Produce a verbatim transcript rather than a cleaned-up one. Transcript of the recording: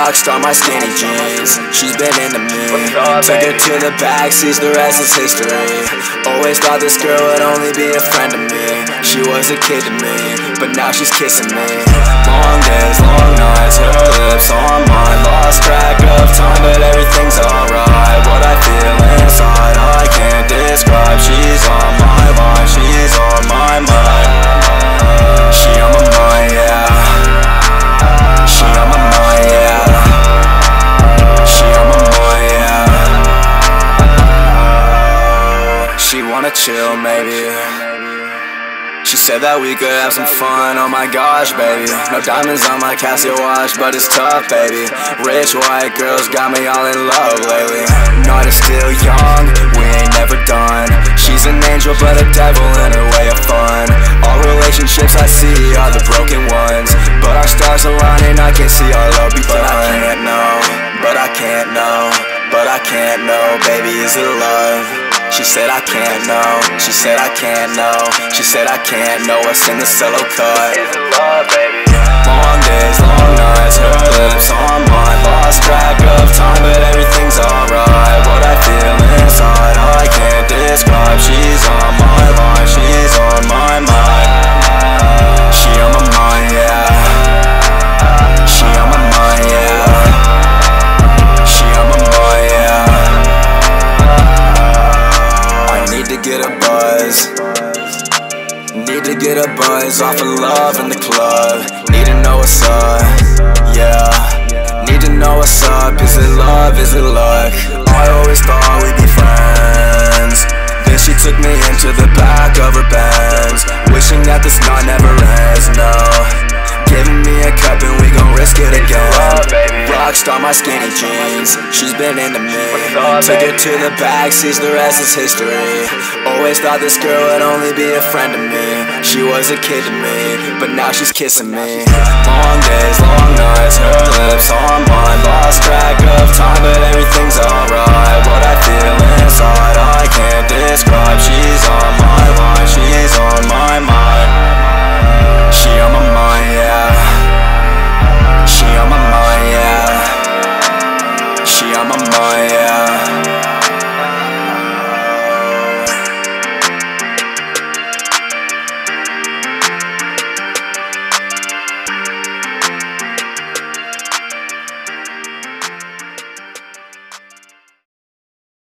Rockstar, my skinny jeans. She's been into me. Took her to the backseat, the rest is history. Always thought this girl would only be a friend to me. She was a kid to me, but now she's kissing me. Long days, long nights, her lips on mine. Lost track of time, but everything's alright. What I feel inside, I can't describe. She's on my line, she's on my mind. She on my mind, yeah. She on my mind, yeah. She on my mind, yeah. She wanna chill, maybe. She said that we could have some fun, oh my gosh, baby. No diamonds on my Casio watch, but it's tough, baby. Rich white girls got me all in love lately. Night is still young, we ain't never done. She's an angel but a devil in her way of fun. All relationships I see are the broken ones, but our stars align and I can see our love be done. But I can't know, but I can't know, but I can't know, baby, is it love? She said I can't know, she said I can't know, she said I can't know what's in the cello cut. Is it love, baby? Long days, long nights, her lips on mine. Lost track of time, but everything's alright. What I feel inside, I can't describe. She's on my line, she's on my mind. She on my mind, yeah. She on my mind, yeah. She on my mind, yeah. Need to get a buzz. Need to get a buzz off of love in the club. Need to know what's up, yeah. Need to know what's up. Is it love, is it luck? I always thought we'd be friends. Then she took me into the back of her Benz, wishing that this night never ends, no. Giving me a cup and we gon' risk it again. Rockstar, my skinny jeans. She's been into me. Took her to the backseat, the rest is history. Always thought this girl would only be a friend to me. She was a kid to me, but now she's kissing me. Long days, long nights, her lips on mine. Lost track of time, but everything's